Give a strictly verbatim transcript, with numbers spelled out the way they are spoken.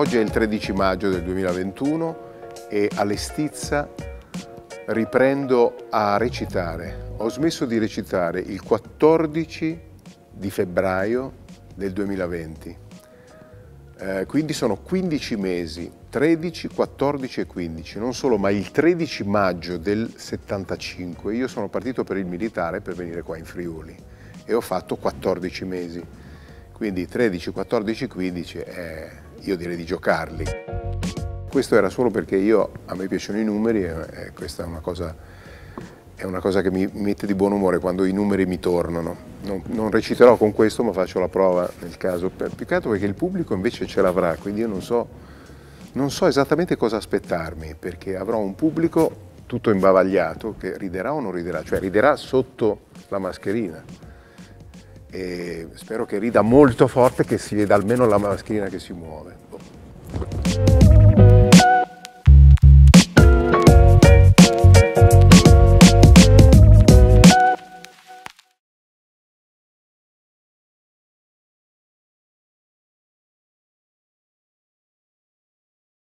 Oggi è il tredici maggio del duemilaventuno e alle Stizza riprendo a recitare. Ho smesso di recitare il quattordici di febbraio del duemilaventi. Eh, quindi sono quindici mesi, tredici, quattordici e quindici, non solo, ma il tredici maggio del settantacinque io sono partito per il militare per venire qua in Friuli e ho fatto quattordici mesi. Quindi tredici, quattordici, quindici, eh, io direi di giocarli. Questo era solo perché io, a me piacciono i numeri e, e questa è una cosa, è una cosa che mi mette di buon umore quando i numeri mi tornano. Non, non reciterò con questo, ma faccio la prova nel caso, per, più che altro perché il pubblico invece ce l'avrà, quindi io non so, non so esattamente cosa aspettarmi, perché avrò un pubblico tutto imbavagliato che riderà o non riderà, cioè riderà sotto la mascherina. E spero che rida molto forte, che si veda almeno la mascherina che si muove.